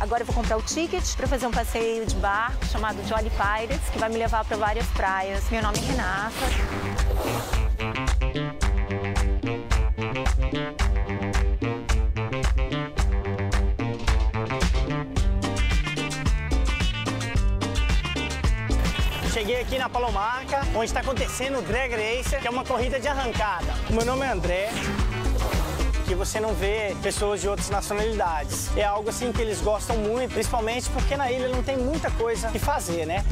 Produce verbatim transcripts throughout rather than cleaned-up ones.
Agora eu vou comprar o ticket para fazer um passeio de barco chamado Jolly Pirates, que vai me levar para várias praias. Meu nome é Renata. Cheguei aqui na Palomarca, onde está acontecendo o Drag Racer, que é uma corrida de arrancada. O meu nome é André. Que você não vê pessoas de outras nacionalidades. É algo assim que eles gostam muito, principalmente porque na ilha não tem muita coisa que fazer, né?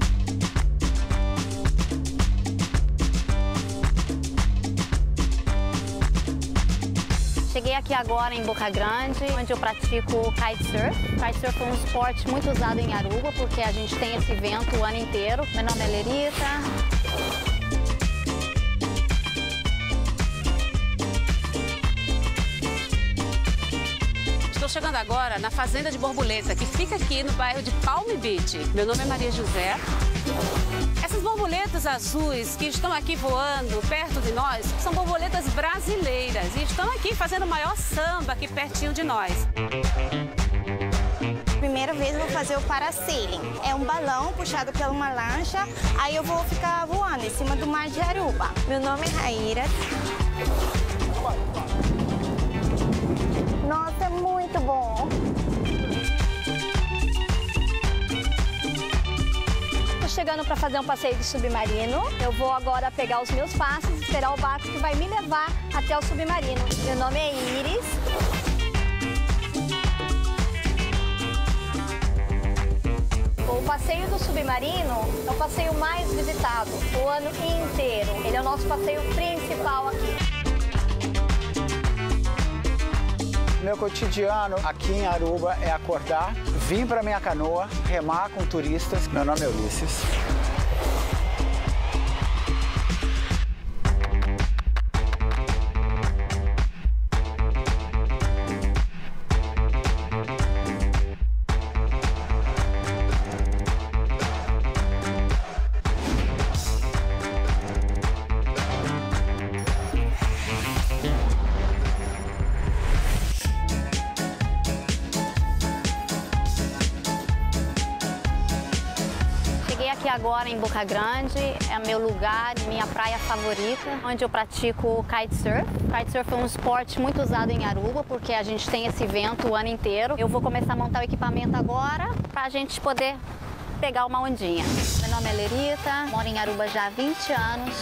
Cheguei aqui agora em Boca Grande, onde eu pratico kitesurf. Kitesurf é um esporte muito usado em Aruba, porque a gente tem esse evento o ano inteiro. Meu nome é Lerita. Estou chegando agora na Fazenda de Borboleta, que fica aqui no bairro de Palm Beach. Meu nome é Maria José. Essas borboletas azuis que estão aqui voando perto de nós são borboletas brasileiras e estão aqui fazendo o maior samba aqui pertinho de nós. Primeira vez eu vou fazer o parasailing. É um balão puxado por uma lancha, aí eu vou ficar voando em cima do mar de Aruba. Meu nome é Raíra. Nossa, é muito bom! Estou chegando para fazer um passeio de submarino. Eu vou agora pegar os meus passos e esperar o barco que vai me levar até o submarino. Meu nome é Iris. O passeio do submarino é o passeio mais visitado o ano inteiro. Ele é o nosso passeio principal aqui. Meu cotidiano aqui em Aruba é acordar, vir para minha canoa, remar com turistas. Meu nome é Ulisses. Aqui agora em Boca Grande, é meu lugar, minha praia favorita, onde eu pratico kitesurf. Kitesurf é um esporte muito usado em Aruba, porque a gente tem esse evento o ano inteiro. Eu vou começar a montar o equipamento agora, para a gente poder pegar uma ondinha. Meu nome é Lerita, moro em Aruba já há vinte anos.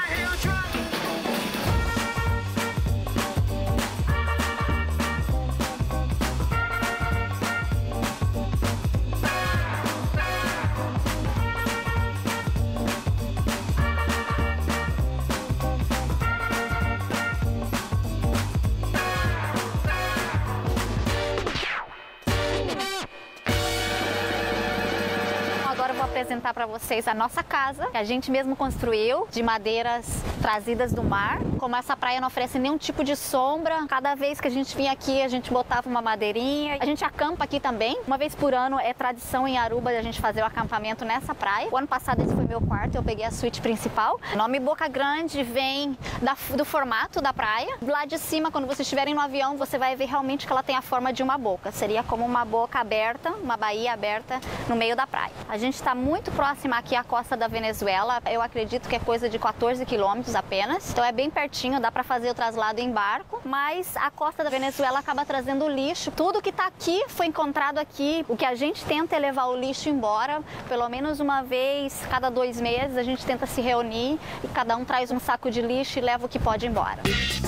Apresentar para vocês a nossa casa, que a gente mesmo construiu, de madeiras trazidas do mar. Como essa praia não oferece nenhum tipo de sombra, cada vez que a gente vinha aqui, a gente botava uma madeirinha. A gente acampa aqui também. Uma vez por ano é tradição em Aruba a gente fazer o acampamento nessa praia. O ano passado esse foi meu quarto, eu peguei a suíte principal. O nome Boca Grande vem da, do formato da praia. Lá de cima, quando vocês estiverem no avião, você vai ver realmente que ela tem a forma de uma boca. Seria como uma boca aberta, uma baía aberta no meio da praia. A gente está muito próxima aqui à costa da Venezuela. Eu acredito que é coisa de quatorze quilômetros apenas. Então é bem pertinho, dá para fazer o traslado em barco. Mas a costa da Venezuela acaba trazendo lixo. Tudo que está aqui foi encontrado aqui. O que a gente tenta é levar o lixo embora. Pelo menos uma vez cada dois meses a gente tenta se reunir e cada um traz um saco de lixo e leva o que pode embora.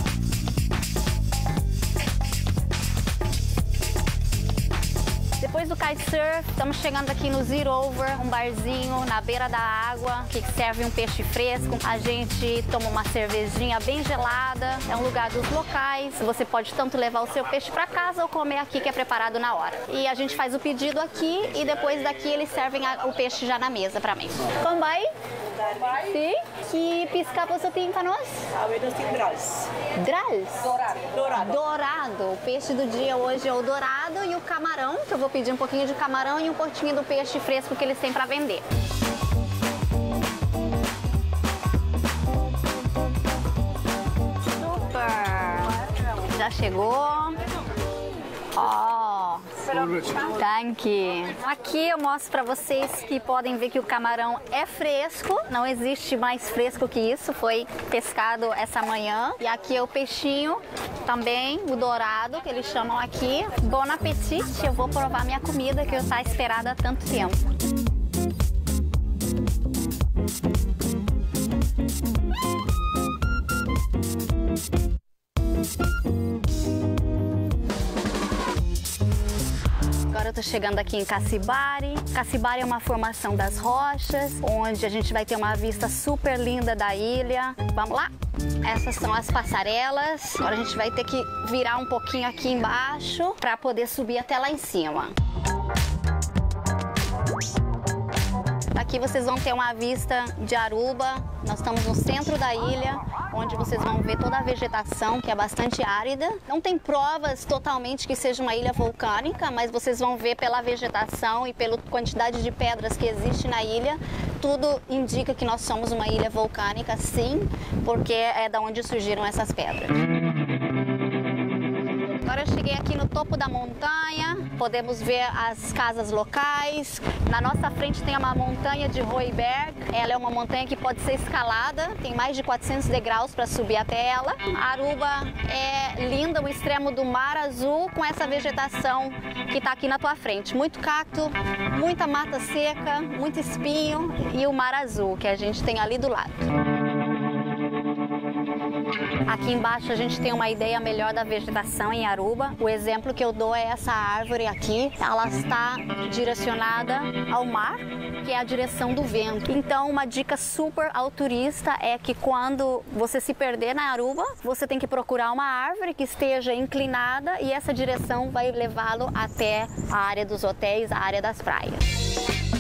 Depois do kitesurf, estamos chegando aqui no Zero Over, um barzinho na beira da água, que serve um peixe fresco. A gente toma uma cervejinha bem gelada, é um lugar dos locais. Você pode tanto levar o seu peixe para casa ou comer aqui, que é preparado na hora. E a gente faz o pedido aqui e depois daqui eles servem a, o peixe já na mesa para mim. Também? Sim. Que pesca você tem para nós? Drals. Drals? Dourado. Dourado. Dourado. O peixe do dia hoje é o dourado e o camarão, que eu vou pedir um pouquinho de camarão e um pouquinho do peixe fresco que eles têm para vender. Super! Já chegou. Ó, Tanque. Aqui eu mostro para vocês que podem ver que o camarão é fresco. Não existe mais fresco que isso. Foi pescado essa manhã. E aqui é o peixinho também, o dourado, que eles chamam aqui. Bon appetit. Eu vou provar minha comida que eu estou esperada há tanto tempo. Agora eu tô chegando aqui em Cacibari. Cacibari é uma formação das rochas, onde a gente vai ter uma vista super linda da ilha. Vamos lá? Essas são as passarelas. Agora a gente vai ter que virar um pouquinho aqui embaixo para poder subir até lá em cima. Aqui vocês vão ter uma vista de Aruba. Nós estamos no centro da ilha, onde vocês vão ver toda a vegetação, que é bastante árida. Não tem provas totalmente que seja uma ilha vulcânica, mas vocês vão ver pela vegetação e pela quantidade de pedras que existe na ilha. Tudo indica que nós somos uma ilha vulcânica, sim, porque é da onde surgiram essas pedras. Agora eu cheguei aqui no topo da montanha, podemos ver as casas locais. Na nossa frente tem uma montanha de Hooiberg. Ela é uma montanha que pode ser escalada, tem mais de quatrocentos degraus para subir até ela. Aruba é linda, o extremo do mar azul com essa vegetação que está aqui na tua frente. Muito cacto, muita mata seca, muito espinho e o mar azul que a gente tem ali do lado. Aqui embaixo a gente tem uma ideia melhor da vegetação em Aruba. O exemplo que eu dou é essa árvore aqui. Ela está direcionada ao mar, que é a direção do vento. Então, uma dica super ao turista é que quando você se perder na Aruba, você tem que procurar uma árvore que esteja inclinada e essa direção vai levá-lo até a área dos hotéis, a área das praias.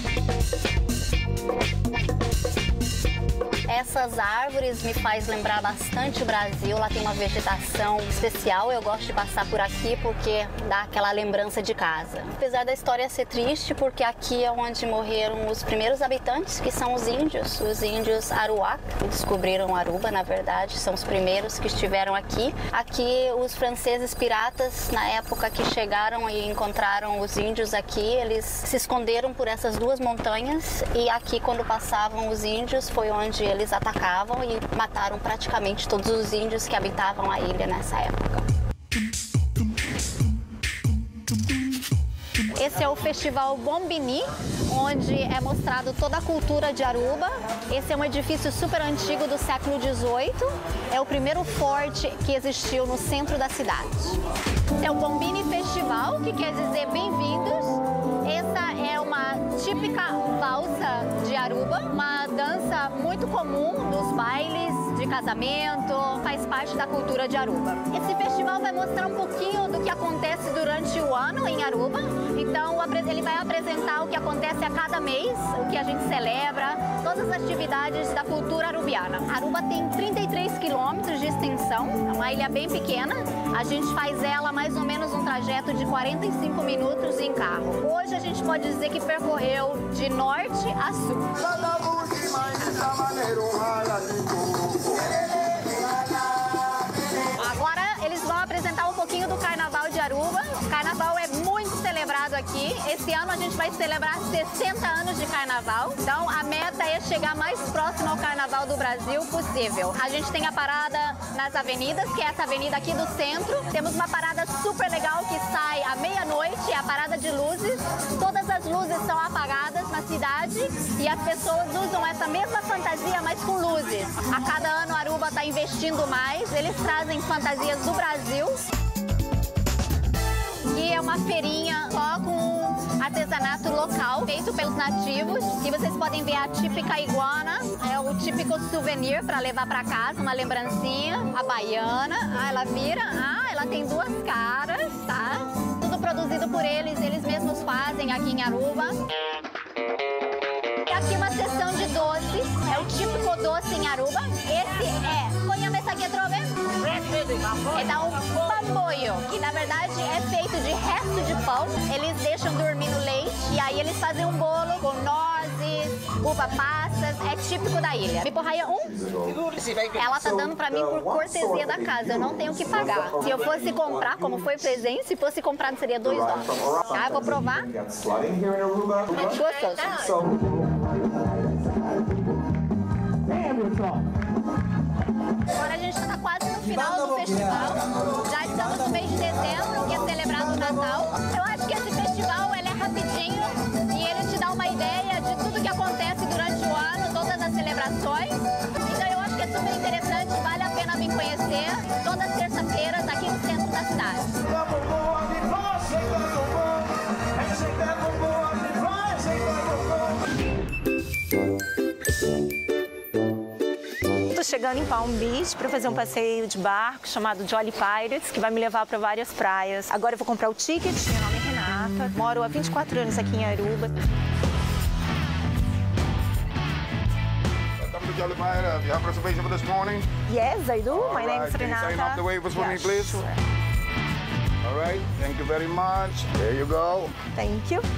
Essas árvores me faz lembrar bastante o Brasil. Lá tem uma vegetação especial. Eu gosto de passar por aqui porque dá aquela lembrança de casa. Apesar da história ser triste, porque aqui é onde morreram os primeiros habitantes, que são os índios, os índios Aruac, que descobriram Aruba, na verdade, são os primeiros que estiveram aqui. Aqui os franceses piratas, na época que chegaram e encontraram os índios aqui, eles se esconderam por essas duas montanhas e aqui quando passavam os índios foi onde eles Eles atacavam e mataram praticamente todos os índios que habitavam a ilha nessa época. Esse é o Festival Bombini, onde é mostrado toda a cultura de Aruba. Esse é um edifício super antigo do século dezoito. É o primeiro forte que existiu no centro da cidade. É o Bombini Festival, que quer dizer bem-vindos. Essa é uma típica valsa de Aruba, uma dança muito comum dos bailes de casamento, faz parte da cultura de Aruba. Esse festival vai mostrar um pouquinho do que acontece durante o ano em Aruba. Então, ele vai apresentar o que acontece a cada mês, o que a gente celebra, todas as atividades da cultura arubiana. Aruba tem trinta e três quilômetros de extensão, é uma ilha bem pequena. A gente faz ela mais ou menos um trajeto de quarenta e cinco minutos em carro. Hoje a gente pode dizer que percorreu de norte a sul. Agora eles vão apresentar um pouquinho do Carnaval de Aruba. O Carnaval é muito celebrado aqui. Esse ano a gente vai celebrar sessenta anos de Carnaval. Então a meta é chegar mais próximo ao Carnaval do Brasil possível. A gente tem a parada nas avenidas, que é essa avenida aqui do centro. Temos uma parada super legal que sai à meia-noite, é a parada de luzes. Todas as luzes são apagadas na cidade e as pessoas usam essa mesma fantasia, mas com luzes. A cada ano a Aruba está investindo mais, eles trazem fantasias do Brasil. E é uma feirinha só com artesanato local, feito pelos nativos. E vocês podem ver a típica iguana, é o típico souvenir para levar para casa, uma lembrancinha. A baiana, ah, ela vira, ah, ela tem duas caras, tá? Tudo produzido por eles, eles mesmos fazem aqui em Aruba. E aqui uma seção de doces, é o típico doce em Aruba. Esse é, conhame essa aqui, trove? é dar um pamoio, que na verdade é feito de resto de pão. Eles deixam dormir no leite e aí eles fazem um bolo com nozes, uva passas, é típico da ilha. Me porraia um? Ela tá dando pra mim por cortesia da casa, eu não tenho que pagar. Se eu fosse comprar, como foi presente, se fosse comprado seria dois dólares. Tá, eu vou provar. Gostoso. Agora a gente está quase no final do festival. Já estamos no mês de dezembro, que é celebrado o Natal. Eu acho que esse festival ele é rapidinho e ele te dá uma ideia de tudo que acontece durante o ano, todas as celebrações. Então eu acho que é super interessante, vale a pena vir conhecer todas as terças-feiras aqui no centro da cidade. Estou chegando em Palm Beach para fazer um passeio de barco chamado Jolly Pirates, que vai me levar para várias praias. Agora eu vou comprar o ticket. Meu nome é Renata, moro há vinte e quatro anos aqui em Aruba. Welcome to Jolly Pirates. You have reservation for this morning? Yes, I do. All My name right. is Can you Renata. sign off the waivers for Yeah, me, please? sure. All right. Thank you very much. There you go. Thank you.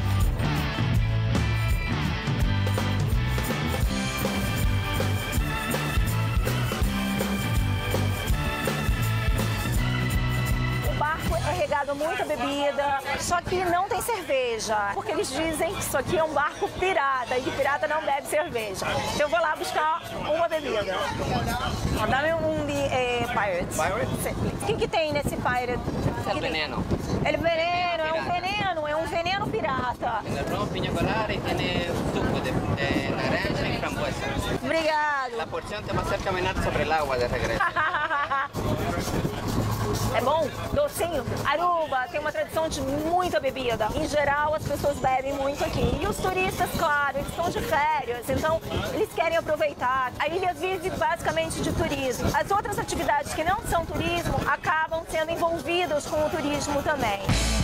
É regado muita bebida, só que não tem cerveja, porque eles dizem que isso aqui é um barco pirata e que pirata não bebe cerveja. Então eu vou lá buscar uma bebida. Dá-me um de eh, Pirates. Pirates? O que, que tem nesse Pirate? É o veneno. Ele veneno, é um veneno, é um veneno pirata. Tem ron, piña colada e tem suco de, de naranja e frambuesa. Obrigado. A porção te vai fazer caminhar sobre o água de regresso. É bom? Docinho? Aruba tem uma tradição de muita bebida. Em geral, as pessoas bebem muito aqui. E os turistas, claro, eles estão de férias, então eles querem aproveitar. A ilha vive basicamente de turismo. As outras atividades que não são turismo acabam sendo envolvidas com o turismo também.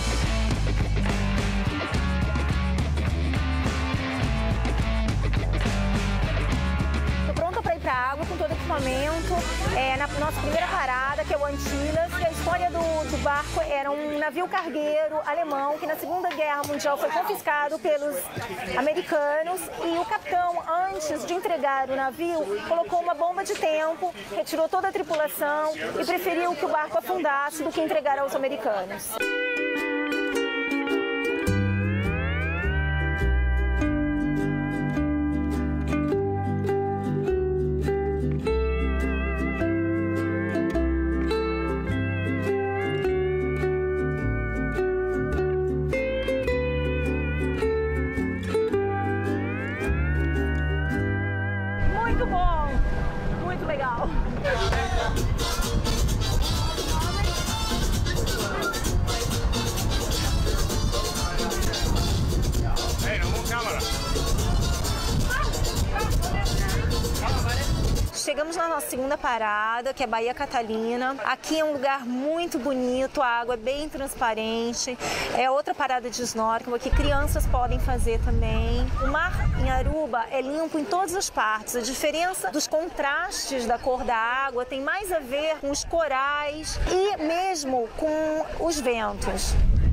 Para água com todo equipamento, é, na nossa primeira parada, que é o Antillas, que a história do, do barco era um navio cargueiro alemão que na Segunda Guerra Mundial foi confiscado pelos americanos e o capitão, antes de entregar o navio, colocou uma bomba de tempo, retirou toda a tripulação e preferiu que o barco afundasse do que entregar aos americanos. Muito bom, muito legal. Hey, no more camera. Chegamos na nossa segunda parada, que é Baía Catalina. Aqui é um lugar muito bonito, a água é bem transparente. É outra parada de snorkel que crianças podem fazer também. O mar em Aruba é limpo em todas as partes. A diferença dos contrastes da cor da água tem mais a ver com os corais e mesmo com os ventos.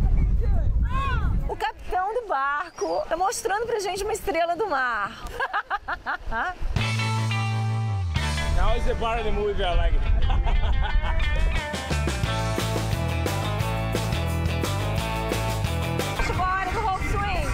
O capitão do barco está mostrando pra gente uma estrela do mar. Now is the part of the movie that I like it. Bora do Hulk Swing.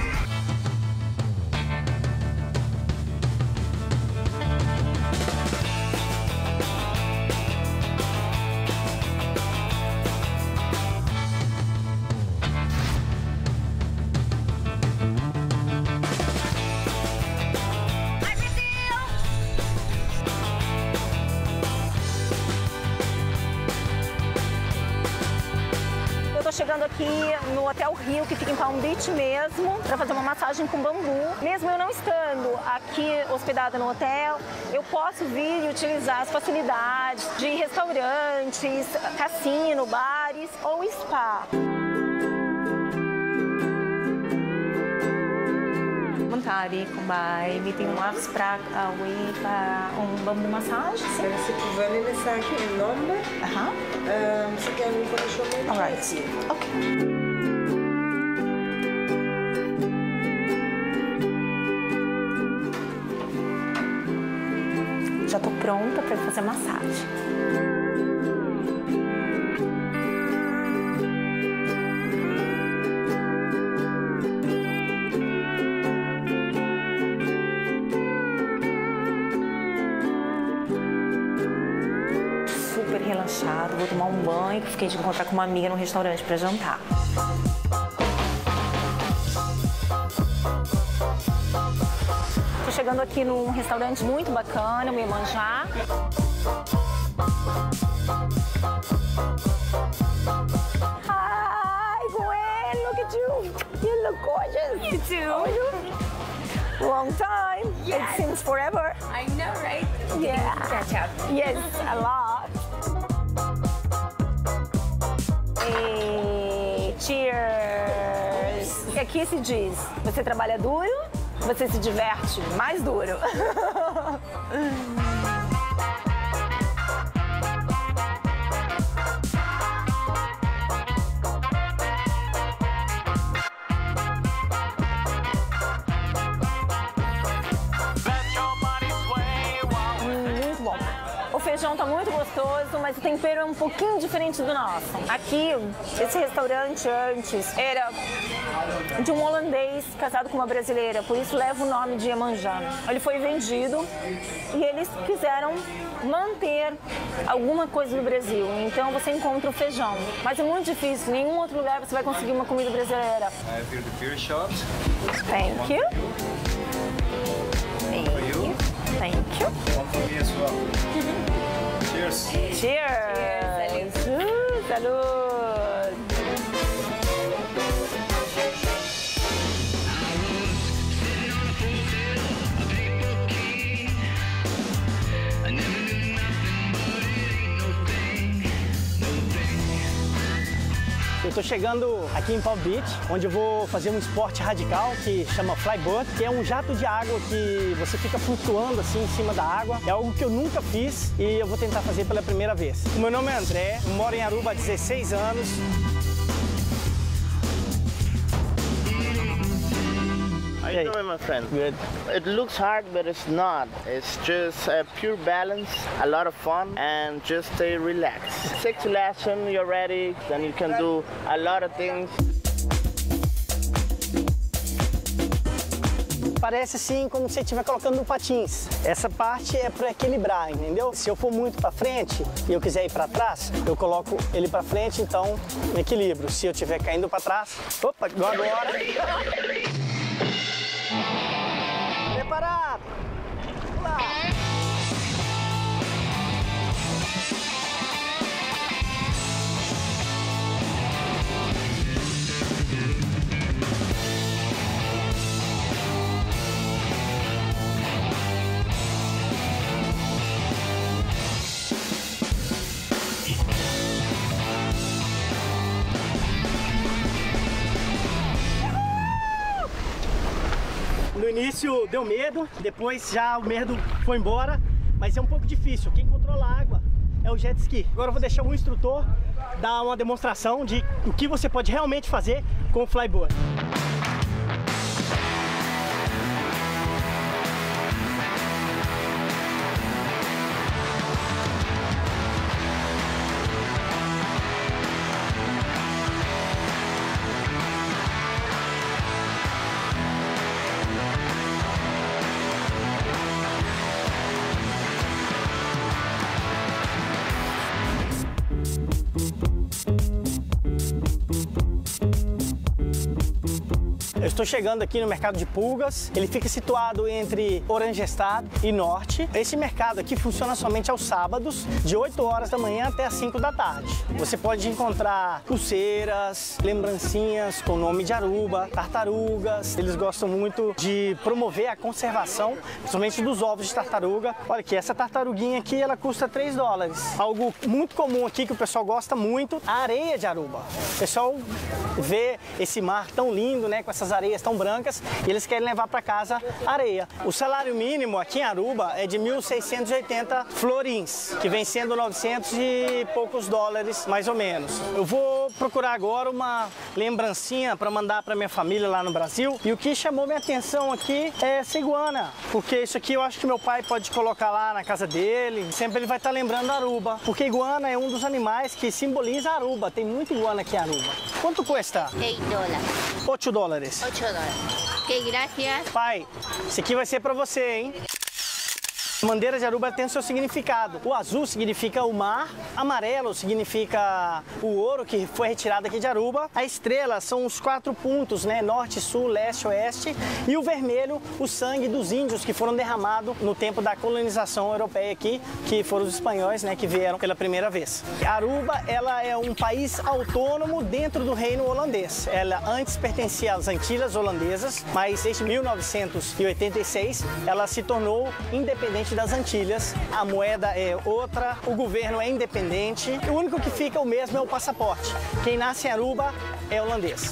Chegando aqui no Hotel Rio, que fica em Palm Beach mesmo, para fazer uma massagem com bambu. Mesmo eu não estando aqui hospedada no hotel, eu posso vir e utilizar as facilidades de restaurantes, cassino, bares ou spa. Mantari, Kumbai, meeting um abstract away para um bambu massage. Se puder me deixar aqui o nome, Aham. um, se quer me pode chamar. Alright. Ok. Já estou pronta para fazer massagem. Super relaxado, vou tomar um banho, fiquei de encontrar com uma amiga no restaurante para jantar. Chegando aqui num restaurante muito bacana, o Iemanjá. Hi, Gwen, look at you. You look gorgeous. You too. Long time. Yes. It seems forever. I know, right? Yeah. Catch up. Yes, a lot. Hey, cheers. O que aqui se diz? Você trabalha duro? Você se diverte mais duro. Muito bom. O feijão tá muito gostoso, mas o tempero é um pouquinho diferente do nosso. Aqui, esse restaurante antes era de um holandês casado com uma brasileira, por isso leva o nome de Iemanjá. Ele foi vendido e eles quiseram manter alguma coisa do Brasil, então você encontra o feijão. Mas é muito difícil, em nenhum outro lugar você vai conseguir uma comida brasileira. I feel the beer shops. Thank you. Thank you. Thank you. One for me as well. Cheers. Cheers. Cheers. Uh, salud. Eu tô chegando aqui em Palm Beach, onde eu vou fazer um esporte radical que chama Flyboat, que é um jato de água que você fica flutuando assim em cima da água. É algo que eu nunca fiz e eu vou tentar fazer pela primeira vez. O meu nome é André, eu moro em Aruba há dezesseis anos. How you doing, my friend? Good. It looks hard, but it's not. It's just a pure balance, a lot of fun, and just stay relaxed. Six lesson, you're ready, then you can do a lot of things. Parece assim como se você estiver colocando no patins. Essa parte é para equilibrar, entendeu? Se eu for muito para frente e eu quiser ir para trás, eu coloco ele para frente, então equilíbrio. Se eu estiver caindo para trás, opa, igual agora. Preparado? Vamos lá. No início deu medo, depois já o medo foi embora, mas é um pouco difícil. Quem controla a água é o jet ski. Agora eu vou deixar o instrutor dar uma demonstração de o que você pode realmente fazer com o flyboard. Eu estou chegando aqui no mercado de pulgas. Ele fica situado entre Oranjestad e Norte. Esse mercado aqui funciona somente aos sábados, de oito horas da manhã até as cinco da tarde. Você pode encontrar pulseiras, lembrancinhas com nome de Aruba, tartarugas. Eles gostam muito de promover a conservação, principalmente dos ovos de tartaruga. Olha aqui, essa tartaruguinha aqui, ela custa três dólares. Algo muito comum aqui que o pessoal gosta muito, a areia de Aruba. O pessoal vê esse mar tão lindo, né, com essas areias areias tão brancas e eles querem levar para casa areia. O salário mínimo aqui em Aruba é de mil seiscentos e oitenta florins, que vem sendo novecentos e poucos dólares, mais ou menos. Eu vou procurar agora uma lembrancinha para mandar para minha família lá no Brasil. E o que chamou minha atenção aqui é essa iguana, porque isso aqui eu acho que meu pai pode colocar lá na casa dele. Sempre ele vai estar lembrando Aruba, porque iguana é um dos animais que simboliza Aruba. Tem muita iguana aqui em Aruba. Quanto custa? seis dólares. oito dólares. oito dólares. Ok, gracias. Pai, isso aqui vai ser para você, hein? A bandeira de Aruba tem o seu significado. O azul significa o mar, amarelo significa o ouro que foi retirado aqui de Aruba. A estrela são os quatro pontos, né? Norte, sul, leste, oeste. E o vermelho, o sangue dos índios que foram derramados no tempo da colonização europeia aqui, que foram os espanhóis, né? Que vieram pela primeira vez. Aruba, ela é um país autônomo dentro do reino holandês. Ela antes pertencia às Antilhas holandesas, mas desde mil novecentos e oitenta e seis ela se tornou independente das Antilhas. A moeda é outra, o governo é independente. O único que fica o mesmo é o passaporte. Quem nasce em Aruba é holandês.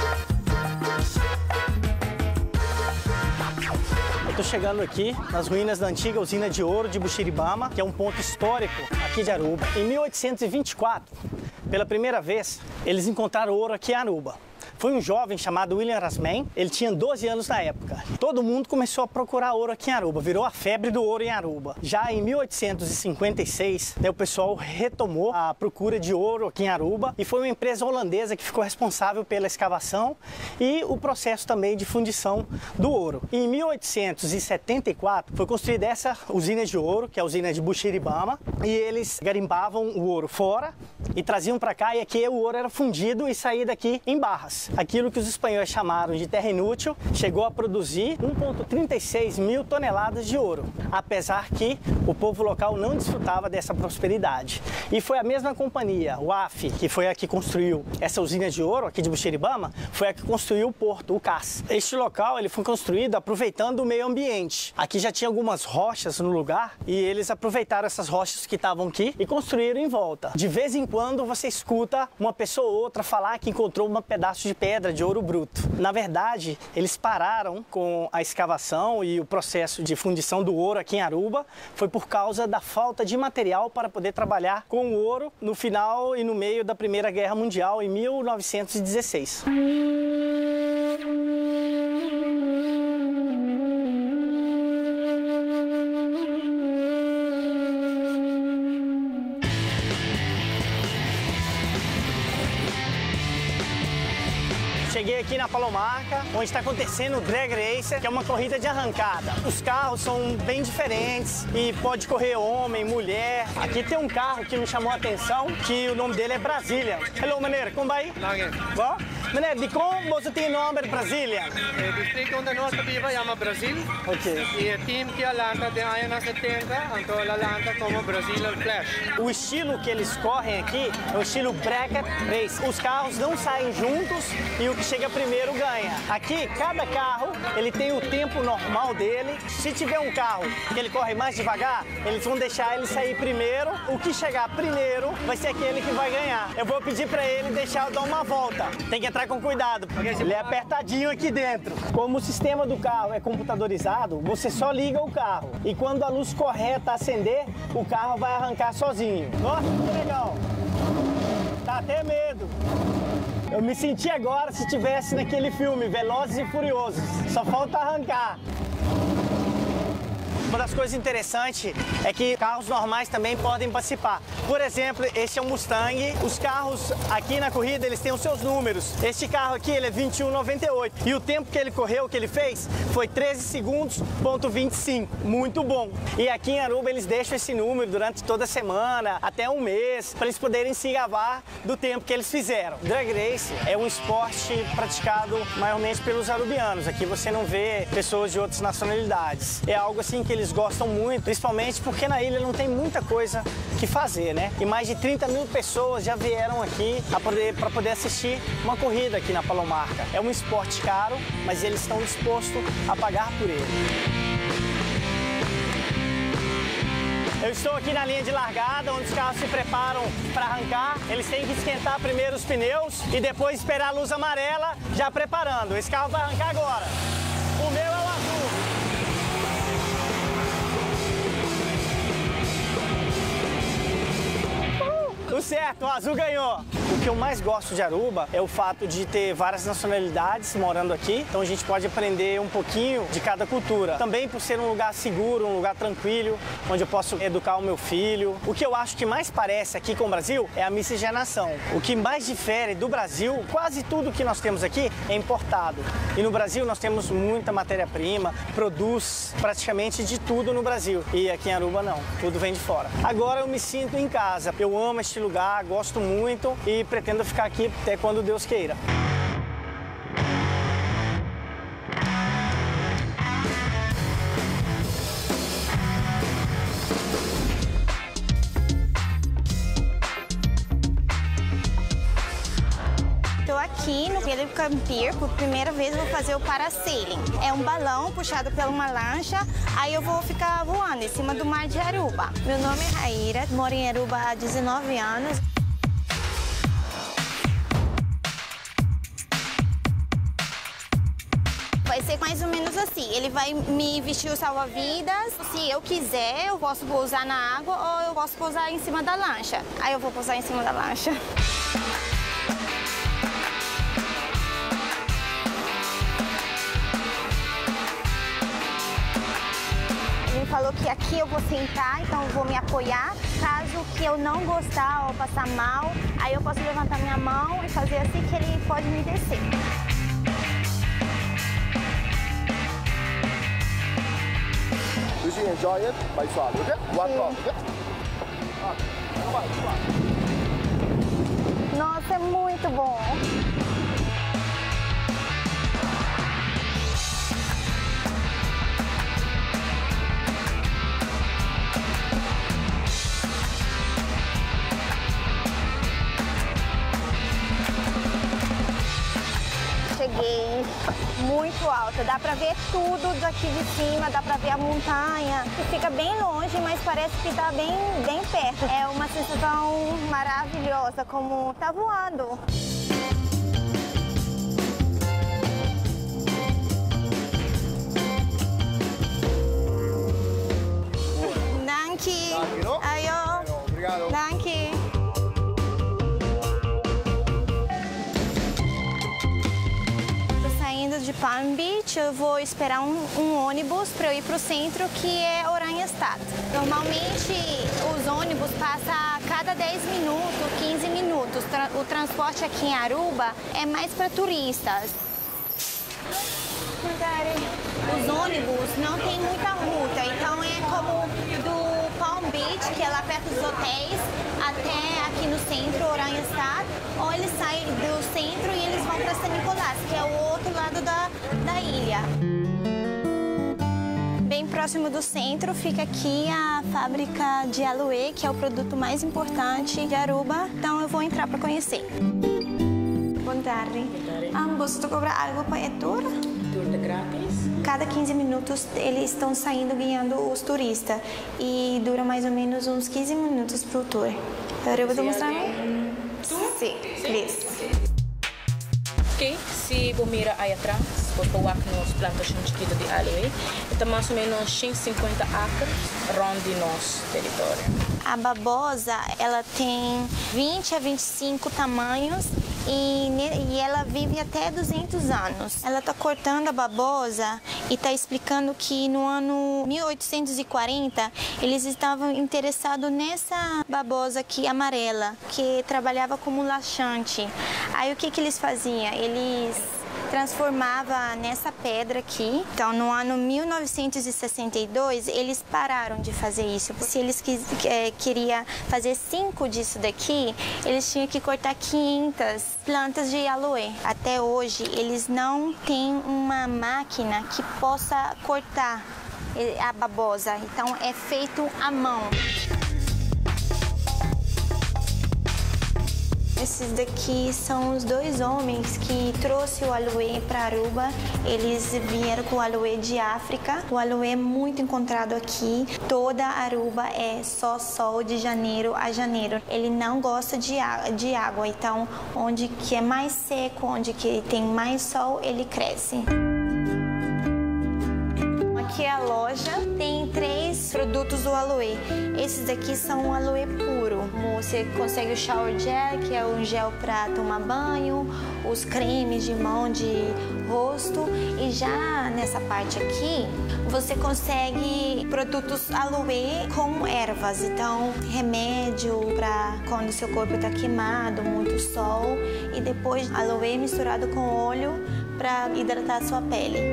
Eu estou chegando aqui nas ruínas da antiga usina de ouro de Buxiribama, que é um ponto histórico aqui de Aruba. Em mil oitocentos e vinte e quatro, pela primeira vez, eles encontraram ouro aqui em Aruba. Foi um jovem chamado William Rasman, ele tinha doze anos na época. Todo mundo começou a procurar ouro aqui em Aruba, virou a febre do ouro em Aruba. Já em mil oitocentos e cinquenta e seis, né, o pessoal retomou a procura de ouro aqui em Aruba e foi uma empresa holandesa que ficou responsável pela escavação e o processo também de fundição do ouro. Em mil oitocentos e setenta e quatro foi construída essa usina de ouro, que é a usina de Buxiribama, e eles garimbavam o ouro fora e traziam para cá, e aqui o ouro era fundido e saía daqui em barras. Aquilo que os espanhóis chamaram de terra inútil chegou a produzir um vírgula trinta e seis mil toneladas de ouro, apesar que o povo local não desfrutava dessa prosperidade. E foi a mesma companhia, o A F, que foi a que construiu essa usina de ouro aqui de Buxiribama, foi a que construiu o porto, o cais. Este local ele foi construído aproveitando o meio ambiente. Aqui já tinha algumas rochas no lugar e eles aproveitaram essas rochas que estavam aqui e construíram em volta. De vez em quando você escuta uma pessoa ou outra falar que encontrou um pedaço de pedra de ouro bruto. Na verdade, eles pararam com a escavação e o processo de fundição do ouro aqui em Aruba. Foi por causa da falta de material para poder trabalhar com o ouro no final e no meio da Primeira Guerra Mundial, em mil novecentos e dezesseis. Cheguei aqui na Palomarca, onde está acontecendo o Drag Racer, que é uma corrida de arrancada. Os carros são bem diferentes e pode correr homem, mulher. Aqui tem um carro que me chamou a atenção, que o nome dele é Brasília. Hello, maneiro, como vai? Bom? Maneiro, de como você tem nome Brasília? O distrito onde nós vivemos chama Brasil. Ok. E o time que alanta tem aí na setenta, então ela alanta como Brazilian Flash. O estilo que eles correm aqui é o estilo Bracket Race. Os carros não saem juntos e o que chega primeiro ganha. Aqui, cada carro, ele tem o tempo normal dele. Se tiver um carro que ele corre mais devagar, eles vão deixar ele sair primeiro. O que chegar primeiro vai ser aquele que vai ganhar. Eu vou pedir para ele deixar eu dar uma volta. Tem que entrar com cuidado, porque ele é apertadinho aqui dentro. Como o sistema do carro é computadorizado, você só liga o carro. E quando a luz correta acender, o carro vai arrancar sozinho. Nossa, que legal! Dá até medo. Eu me senti agora se estivesse naquele filme, Velozes e Furiosos. Só falta arrancar. Uma das coisas interessantes é que carros normais também podem participar. Por exemplo, esse é um Mustang. Os carros aqui na corrida, eles têm os seus números. Este carro aqui, ele é vinte e um noventa e oito. E o tempo que ele correu, que ele fez, foi treze segundos, ponto vinte e cinco. Muito bom. E aqui em Aruba, eles deixam esse número durante toda a semana, até um mês, para eles poderem se gabar do tempo que eles fizeram. Drag Race é um esporte praticado maiormente pelos arubianos. Aqui você não vê pessoas de outras nacionalidades. É algo assim que eles Eles gostam muito, principalmente porque na ilha não tem muita coisa que fazer, né? E mais de trinta mil pessoas já vieram aqui para poder, para poder assistir uma corrida aqui na Palomarca. É um esporte caro, mas eles estão dispostos a pagar por ele. Eu Eu estou aqui na linha de largada, onde os carros se preparam para arrancar. Eles têm que esquentar primeiro os pneus e depois esperar a luz amarela, já preparando. Esse carro vai arrancar agora. O meu é o azul. Tudo certo, o azul ganhou. O que eu mais gosto de Aruba é o fato de ter várias nacionalidades morando aqui, então a gente pode aprender um pouquinho de cada cultura. Também por ser um lugar seguro, um lugar tranquilo, onde eu posso educar o meu filho. O que eu acho que mais parece aqui com o Brasil é a miscigenação. O que mais difere do Brasil, quase tudo que nós temos aqui é importado. E no Brasil nós temos muita matéria-prima, produz praticamente de tudo no Brasil. E aqui em Aruba não, tudo vem de fora. Agora eu me sinto em casa, eu amo este lugar, gosto muito e pretendo ficar aqui até quando Deus queira. Estou aqui no Pelican Pier, por primeira vez vou fazer o parasailing. É um balão puxado por uma lancha, aí eu vou ficar voando em cima do mar de Aruba. Meu nome é Raíra, moro em Aruba há dezenove anos. Vai ser mais ou menos assim, ele vai me vestir o salva-vidas. Se eu quiser, eu posso pousar na água ou eu posso pousar em cima da lancha. Aí eu vou pousar em cima da lancha. Ele falou que aqui eu vou sentar, então eu vou me apoiar. Caso que eu não gostar ou passar mal, aí eu posso levantar minha mão e fazer assim que ele pode me descer. You enjoy it by side, okay? One drop, okay? Nossa, é muito bom. Cheguei muito alta, dá pra ver tudo daqui de cima, dá pra ver a montanha, que fica bem longe, mas parece que tá bem, bem perto. É uma sensação maravilhosa, como tá voando. Danke. Ayo. Obrigado. Danke. Saindo de Palm Beach, eu vou esperar um, um ônibus para eu ir para o centro, que é Oranjestad. Normalmente, os ônibus passam a cada dez minutos, quinze minutos. O transporte aqui em Aruba é mais para turistas. Os ônibus não tem muita ruta, então é como do Palm Beach, que é lá perto dos hotéis, até aqui no centro, Oranjestad, ou eles saem do centro e eles vão para San Nicolás, que é o outro lado da, da ilha. Bem próximo do centro fica aqui a fábrica de aloe, que é o produto mais importante de Aruba, então eu vou entrar para conhecer. Boa tarde. Um, você cobrar algo para a tour? Tour de grátis. Cada quinze minutos eles estão saindo ganhando os turistas e dura mais ou menos uns quinze minutos para o tour. Agora eu vou te mostrar. Sim, please. Ok, se você mira aí atrás, você pode ver nos plantações chiquitas de aloe. Então, mais ou menos cento e cinquenta acres ronde nosso território. A babosa, ela tem vinte a vinte e cinco tamanhos e, e ela vive até duzentos anos. Ela está cortando a babosa e está explicando que no ano mil oitocentos e quarenta eles estavam interessados nessa babosa aqui amarela, que trabalhava como laxante. Aí o que, que eles faziam? Eles transformava nessa pedra aqui. Então, no ano mil novecentos e sessenta e dois, eles pararam de fazer isso. Se eles quis, é, queriam fazer cinco disso daqui, eles tinham que cortar quinhentas plantas de aloe. Até hoje, eles não têm uma máquina que possa cortar a babosa. Então, é feito à mão. Esses daqui são os dois homens que trouxeram o aloe para Aruba. Eles vieram com o aloe de África. O aloe é muito encontrado aqui. Toda Aruba é só sol de janeiro a janeiro. Ele não gosta de, de água, então onde que é mais seco, onde que tem mais sol, ele cresce. Aqui é a loja, tem três produtos do aloe. Esses aqui são aloe puro. Você consegue o shower gel, que é um gel para tomar banho, os cremes de mão, de rosto. E já nessa parte aqui, você consegue produtos aloe com ervas. Então, remédio para quando seu corpo está queimado, muito sol. E depois aloe misturado com óleo para hidratar a sua pele.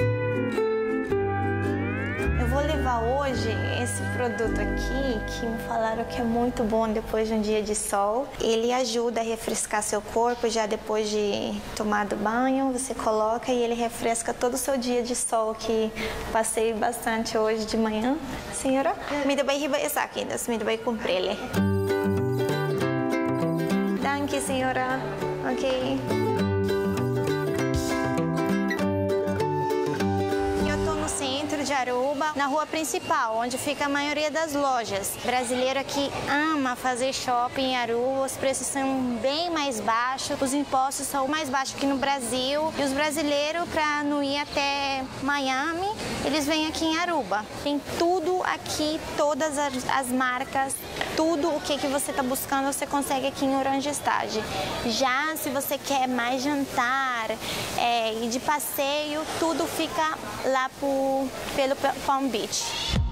Eu vou levar hoje esse produto aqui, que me falaram que é muito bom depois de um dia de sol. Ele ajuda a refrescar seu corpo já depois de tomado banho. Você coloca e ele refresca todo o seu dia de sol, que passei bastante hoje de manhã. Senhora, me dá hiba essa aqui, me dá comprele. Danke, senhora. Ok. De Aruba, na rua principal, onde fica a maioria das lojas. O brasileiro aqui ama fazer shopping em Aruba, os preços são bem mais baixos, os impostos são mais baixos que no Brasil. E os brasileiros, para não ir até Miami, eles vêm aqui em Aruba. Tem tudo aqui, todas as, as marcas, tudo o que, que você está buscando, você consegue aqui em Oranjestad. Já se você quer mais jantar é, e de passeio, tudo fica lá por pelo Palm Beach.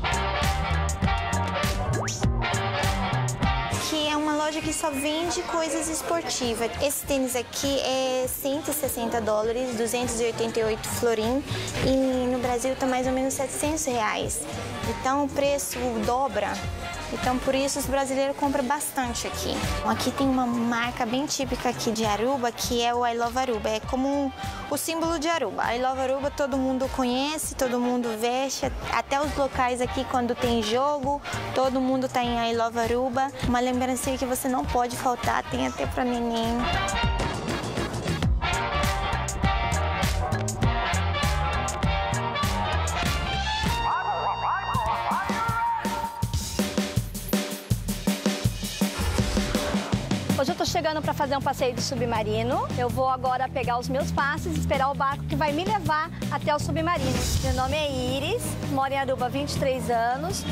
Que é uma loja que só vende coisas esportivas. Esse tênis aqui é cento e sessenta dólares, duzentos e oitenta e oito florim, e no Brasil está mais ou menos setecentos reais. Então o preço dobra. Então, por isso, os brasileiros compram bastante aqui. Aqui tem uma marca bem típica aqui de Aruba, que é o I Love Aruba. É como um, o símbolo de Aruba. I Love Aruba todo mundo conhece, todo mundo veste. Até os locais aqui, quando tem jogo, todo mundo tá em I Love Aruba. Uma lembrancinha que você não pode faltar, tem até pra neném. Hoje eu tô chegando para fazer um passeio de submarino. Eu vou agora pegar os meus passes e esperar o barco que vai me levar até o submarino. Meu nome é Iris, moro em Aruba há vinte e três anos.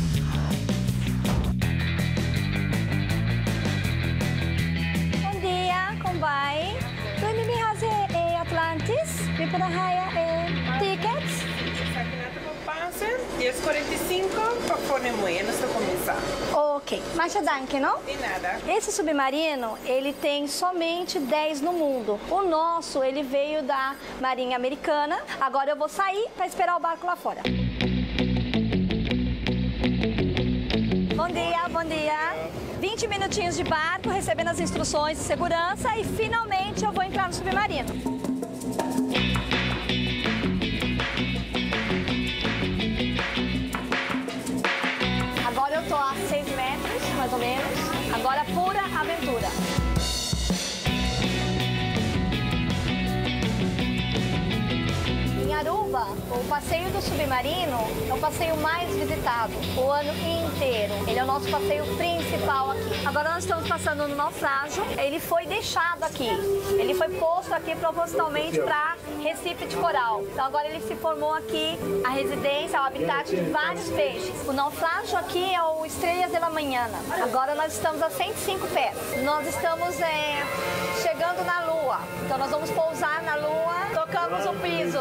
Bom dia, como vai? Tudo me hace Atlantis? Me para haya tickets? dez e quarenta e cinco para Ponemoia, nós vamos começar. Ok. Mas danke, não? De nada. Esse submarino, ele tem somente dez no mundo. O nosso, ele veio da Marinha Americana. Agora eu vou sair para esperar o barco lá fora. Bom dia, bom dia. vinte minutinhos de barco, recebendo as instruções de segurança e finalmente eu vou entrar no submarino. Agora eu tô a seis metros, mais ou menos. Agora pura aventura. Em Aruba, o passeio do submarino é o passeio mais visitado o ano inteiro. Ele é o nosso passeio principal aqui. Agora nós estamos passando no naufrágio. Ele foi deixado aqui. Ele foi posto aqui propositalmente para Recife de Coral. Então agora ele se formou aqui a residência, o habitat de vários peixes. O naufrágio aqui é o Estrelas da Manhã. Agora nós estamos a cento e cinco pés. Nós estamos é, chegando na Lua. Então nós vamos pousar na Lua, tocamos o piso.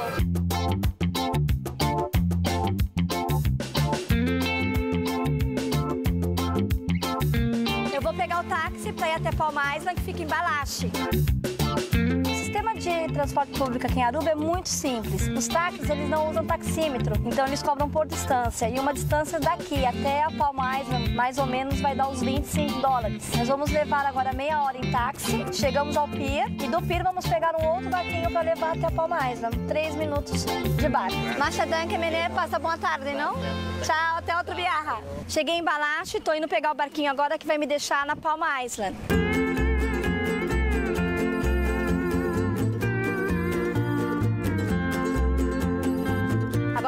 Eu vou pegar o táxi para ir até Palm Island, que fica em Balache. O sistema de transporte público aqui em Aruba é muito simples. Os táxis, eles não usam taxímetro, então eles cobram por distância. E uma distância daqui até a Palm Island, mais ou menos, vai dar uns vinte e cinco dólares. Nós vamos levar agora meia hora em táxi, chegamos ao pier, e do pier vamos pegar um outro barquinho para levar até a Palm Island. Três minutos de barco. Masha danke, menê, passa boa tarde, não? Tchau, até outro viaja. Cheguei em Balache, tô indo pegar o barquinho agora que vai me deixar na Palm Island.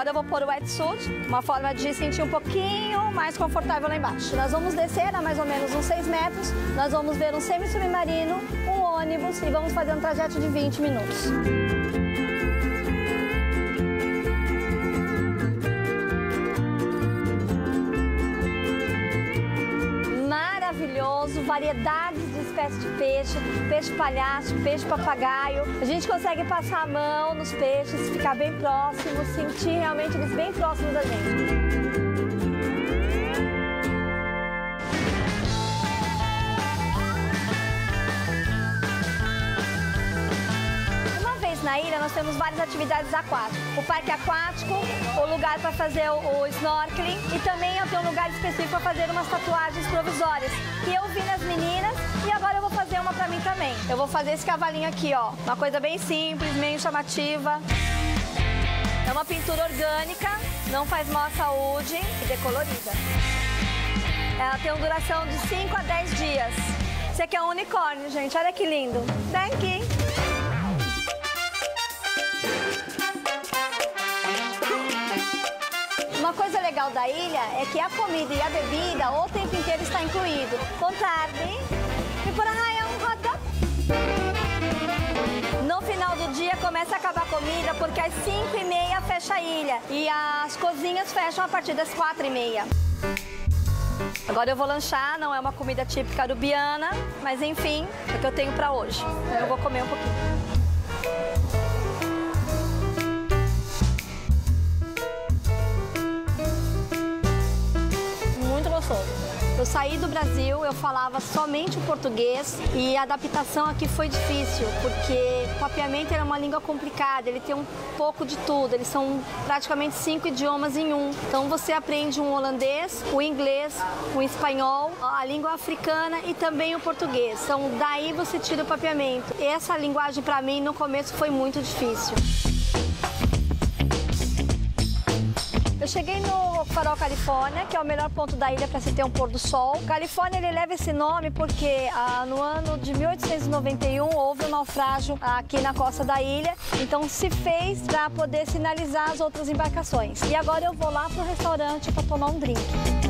Agora eu vou pôr o wetsuit, uma forma de sentir um pouquinho mais confortável lá embaixo. Nós vamos descer a mais ou menos uns seis metros, nós vamos ver um semi-submarino, um ônibus e vamos fazer um trajeto de vinte minutos. Maravilhoso, variedades de espécies de peixe, peixe palhaço, peixe papagaio. A gente consegue passar a mão nos peixes, ficar bem próximo, sentir realmente eles bem próximos da gente. Na ilha nós temos várias atividades aquáticas. O parque aquático, o lugar para fazer o, o snorkeling e também eu tenho um lugar específico para fazer umas tatuagens provisórias que eu vi nas meninas e agora eu vou fazer uma para mim também. Eu vou fazer esse cavalinho aqui, ó, uma coisa bem simples, meio chamativa. É uma pintura orgânica, não faz mal à saúde e decolorida. Ela tem uma duração de cinco a dez dias. Esse aqui é um unicórnio, gente, olha que lindo. Vem aqui. Uma coisa legal da ilha é que a comida e a bebida o tempo inteiro está incluído. Com tarde, e por aí é um hot dog. No final do dia começa a acabar a comida porque às cinco e meia fecha a ilha e as cozinhas fecham a partir das quatro e meia. Agora eu vou lanchar, não é uma comida típica arubiana, mas enfim, é o que eu tenho para hoje. Eu vou comer um pouquinho. Eu saí do Brasil, eu falava somente o português e a adaptação aqui foi difícil, porque o papiamento era uma língua complicada, ele tem um pouco de tudo, eles são praticamente cinco idiomas em um. Então você aprende um holandês, o inglês, o espanhol, a língua africana e também o português. Então daí você tira o papiamento. Essa linguagem para mim no começo foi muito difícil. Eu cheguei no Farol Califórnia, que é o melhor ponto da ilha para se ter um pôr do sol. Califórnia ele leva esse nome porque ah, no ano de mil oitocentos e noventa e um houve um naufrágio aqui na costa da ilha, então se fez para poder sinalizar as outras embarcações. E agora eu vou lá pro restaurante para tomar um drink.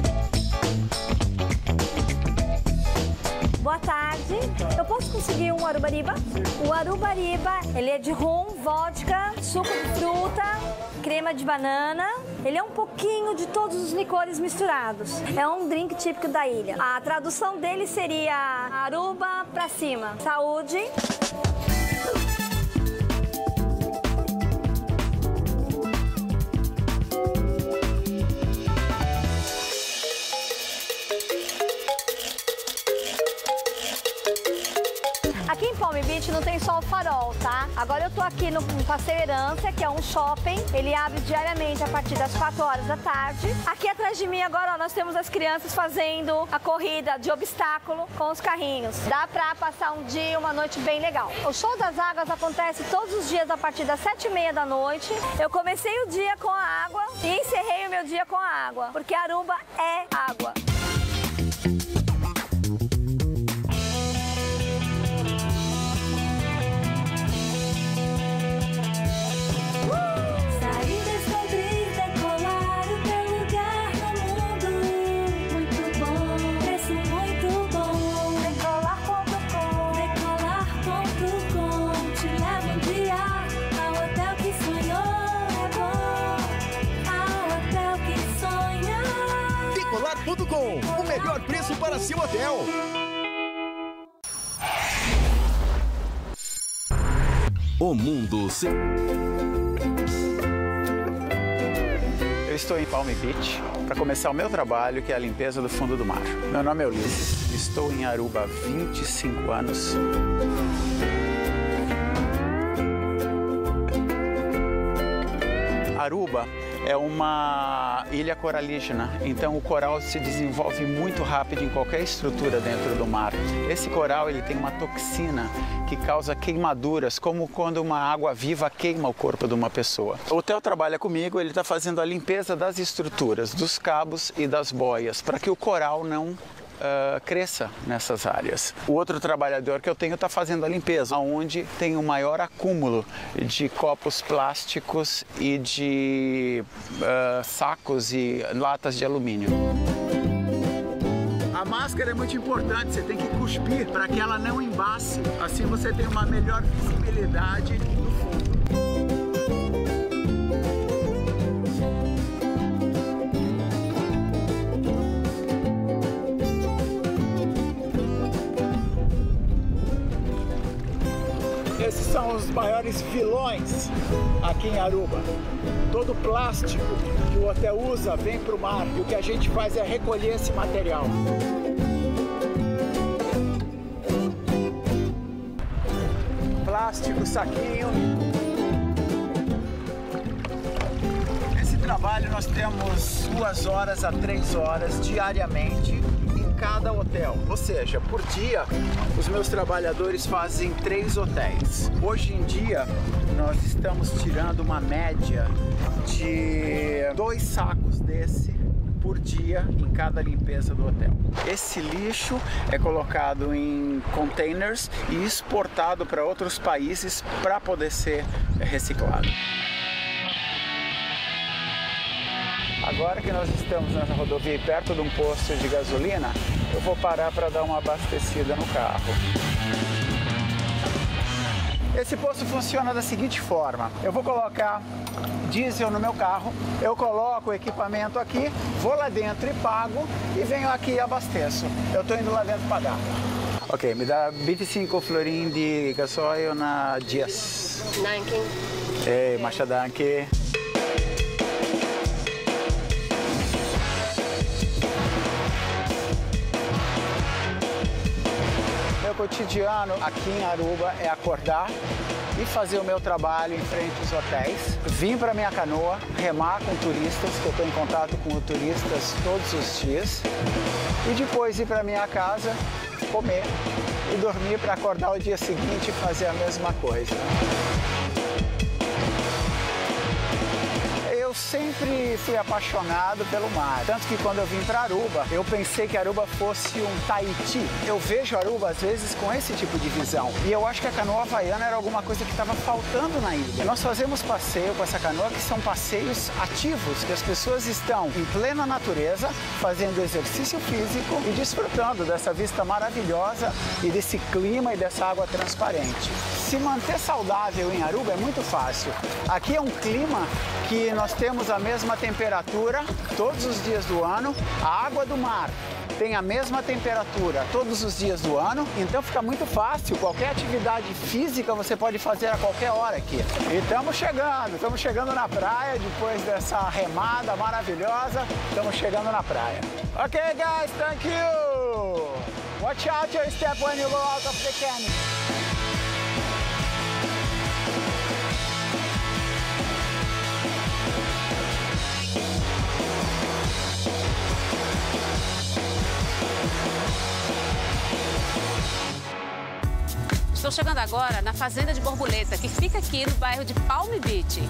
Boa tarde. Eu posso conseguir um arubariba? O arubariba, ele é de rum, vodka, suco de fruta, crema de banana. Ele é um pouquinho de todos os licores misturados. É um drink típico da ilha. A tradução dele seria Aruba pra cima. Saúde. Aqui em Palm Beach não tem só o farol, tá? Agora eu tô aqui no Passeio Herância, que é um shopping. Ele abre diariamente a partir das quatro horas da tarde. Aqui atrás de mim agora, ó, nós temos as crianças fazendo a corrida de obstáculo com os carrinhos. Dá pra passar um dia, uma noite bem legal. O show das águas acontece todos os dias a partir das sete e meia da noite. Eu comecei o dia com a água e encerrei o meu dia com a água, porque Aruba é água. O melhor preço para seu hotel. O mundo se... Eu estou em Palm Beach para começar o meu trabalho, que é a limpeza do fundo do mar. Meu nome é Ulisses, estou em Aruba há vinte e cinco anos. Aruba é uma ilha coralígena, então o coral se desenvolve muito rápido em qualquer estrutura dentro do mar. Esse coral ele tem uma toxina que causa queimaduras, como quando uma água viva queima o corpo de uma pessoa. O Theo trabalha comigo, ele está fazendo a limpeza das estruturas, dos cabos e das boias, para que o coral não uh, cresça nessas áreas. O outro trabalhador que eu tenho está fazendo a limpeza, onde tem o maior acúmulo de copos plásticos e de uh, sacos e latas de alumínio. A máscara é muito importante, você tem que cuspir para que ela não embace. Assim você tem uma melhor visibilidade no fundo. Esses são os maiores vilões aqui em Aruba. Todo o plástico que o hotel usa vem para o mar e o que a gente faz é recolher esse material. Plástico, saquinho. Esse trabalho nós temos duas horas a três horas diariamente em cada hotel. Ou seja, por dia os meus trabalhadores fazem três hotéis. Hoje em dia nós estamos tirando uma média de dois sacos desse por dia em cada limpeza do hotel. Esse lixo é colocado em containers e exportado para outros países para poder ser reciclado. Agora que nós estamos nessa rodovia perto de um posto de gasolina, eu vou parar para dar uma abastecida no carro. Esse posto funciona da seguinte forma: eu vou colocar diesel no meu carro, eu coloco o equipamento aqui, vou lá dentro e pago e venho aqui e abasteço. Eu estou indo lá dentro pagar. Ok, me dá vinte e cinco florim de gasolio na dias. Danke. Ei, macha danke. Meu cotidiano aqui em Aruba é acordar e fazer o meu trabalho em frente aos hotéis, vim para minha canoa, remar com turistas, que eu estou em contato com turistas todos os dias, e depois ir para minha casa, comer e dormir para acordar o dia seguinte e fazer a mesma coisa. Eu sempre fui apaixonado pelo mar, tanto que quando eu vim para Aruba, eu pensei que Aruba fosse um Tahiti. Eu vejo Aruba às vezes com esse tipo de visão e eu acho que a canoa havaiana era alguma coisa que estava faltando na ilha. Nós fazemos passeio com essa canoa que são passeios ativos, que as pessoas estão em plena natureza, fazendo exercício físico e desfrutando dessa vista maravilhosa e desse clima e dessa água transparente. Se manter saudável em Aruba é muito fácil. Aqui é um clima que nós temos a mesma temperatura todos os dias do ano, a água do mar tem a mesma temperatura todos os dias do ano, então fica muito fácil, qualquer atividade física você pode fazer a qualquer hora aqui. E estamos chegando, estamos chegando na praia, depois dessa remada maravilhosa, estamos chegando na praia. Ok guys, thank you! Watch out your step when you go out of the canyon. Estou chegando agora na Fazenda de Borboleta, que fica aqui no bairro de Palm Beach.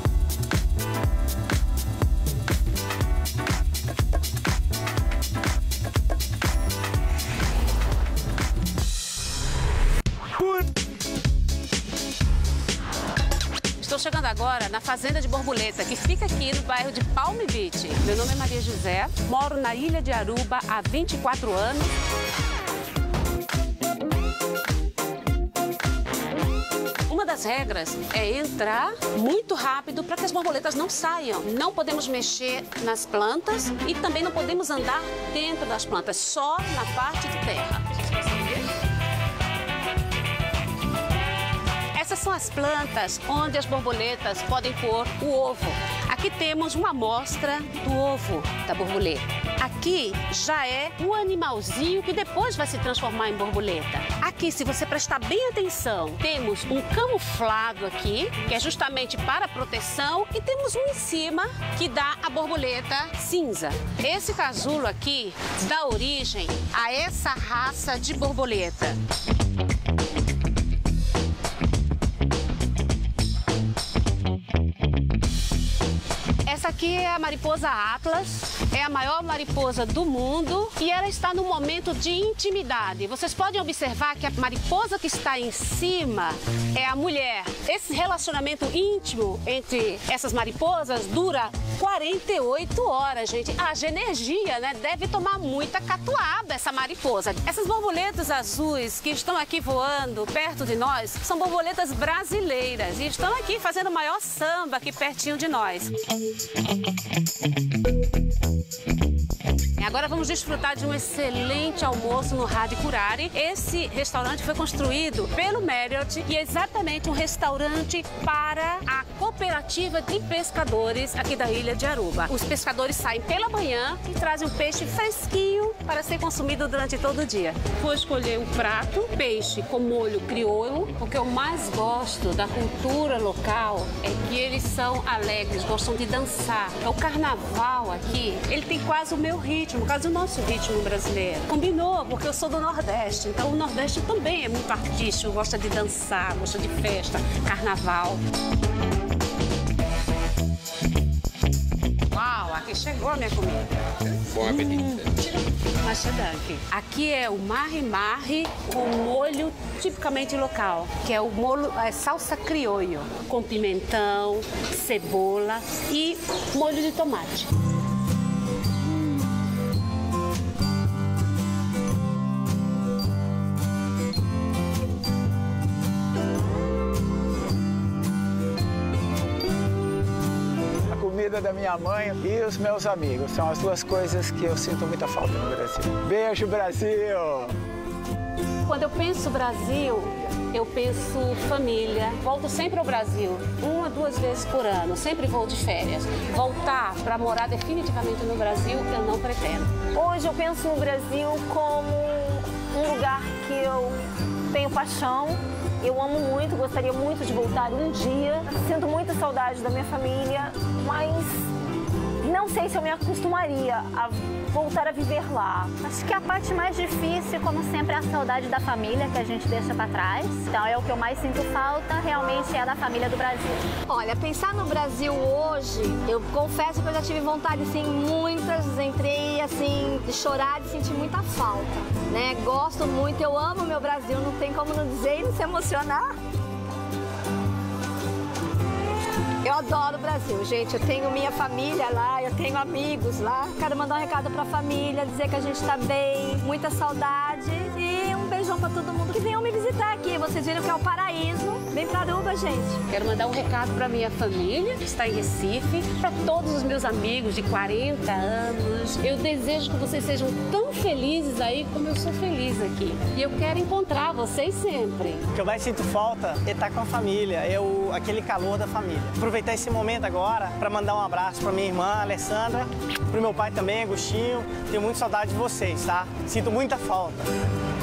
Estou chegando agora na Fazenda de Borboleta, que fica aqui no bairro de Palm Beach. Meu nome é Maria José, moro na ilha de Aruba há vinte e quatro anos. Uma das regras é entrar muito rápido para que as borboletas não saiam. Não podemos mexer nas plantas e também não podemos andar dentro das plantas, só na parte de terra. Essas são as plantas onde as borboletas podem pôr o ovo. Aqui temos uma amostra do ovo da borboleta. Aqui já é o animalzinho que depois vai se transformar em borboleta. Aqui, se você prestar bem atenção, temos um camuflado aqui, que é justamente para proteção, e temos um em cima que dá a borboleta cinza. Esse casulo aqui dá origem a essa raça de borboleta. Essa aqui aqui é a mariposa Atlas, é a maior mariposa do mundo e ela está no momento de intimidade. Vocês podem observar que a mariposa que está em cima é a mulher. Esse relacionamento íntimo entre essas mariposas dura quarenta e oito horas, gente. Haja energia, né? Deve tomar muita catuaba essa mariposa. Essas borboletas azuis que estão aqui voando perto de nós são borboletas brasileiras e estão aqui fazendo o maior samba aqui pertinho de nós. Agora vamos desfrutar de um excelente almoço no Rádio Curari. Esse restaurante foi construído pelo Marriott e é exatamente um restaurante para a cooperativa de pescadores aqui da ilha de Aruba. Os pescadores saem pela manhã e trazem um peixe fresquinho para ser consumido durante todo o dia. Vou escolher um prato, peixe com molho crioulo. O que eu mais gosto da cultura local é que eles são alegres, gostam de dançar. O carnaval aqui, ele tem quase o meu ritmo, por causa do nosso ritmo brasileiro. Combinou, porque eu sou do Nordeste, então o Nordeste também é muito artístico, gosta de dançar, gosta de festa, carnaval. Uau, aqui chegou a minha comida. Bom apetite. Hum. Aqui é o marri-marri com molho tipicamente local, que é o molho é salsa criollo, com pimentão, cebola e molho de tomate. Da minha mãe e os meus amigos. São as duas coisas que eu sinto muita falta no Brasil. Beijo, Brasil! Quando eu penso Brasil, eu penso família. Volto sempre ao Brasil, uma, duas vezes por ano. Sempre vou de férias. Voltar para morar definitivamente no Brasil, eu não pretendo. Hoje eu penso no Brasil como um lugar que eu tenho paixão. Eu amo muito, gostaria muito de voltar um dia. Sinto muita saudade da minha família, mas não sei se eu me acostumaria a voltar a viver lá. Acho que a parte mais difícil, como sempre, é a saudade da família que a gente deixa para trás. Então é o que eu mais sinto falta, realmente é da família do Brasil. Olha, pensar no Brasil hoje, eu confesso que eu já tive vontade, assim, muitas, entrei, assim, de chorar, de sentir muita falta, né? Gosto muito, eu amo o meu Brasil, não tem como não dizer e não se emocionar. Eu adoro o Brasil, gente. Eu tenho minha família lá, eu tenho amigos lá. Quero mandar um recado pra família, dizer que a gente tá bem, muita saudade. E um beijão pra todo mundo que venham me visitar aqui. Vocês viram que é o paraíso. Vem pra Aruba, gente. Quero mandar um recado pra minha família, que está em Recife, pra todos os meus amigos de quarenta anos. Eu desejo que vocês sejam tão felizes aí como eu sou feliz aqui. E eu quero encontrar vocês sempre. O que eu mais sinto falta é estar com a família, é o, aquele calor da família. Aproveitar esse momento agora para mandar um abraço para minha irmã, Alessandra, para o meu pai também, Agostinho. Tenho muita saudade de vocês, tá? Sinto muita falta.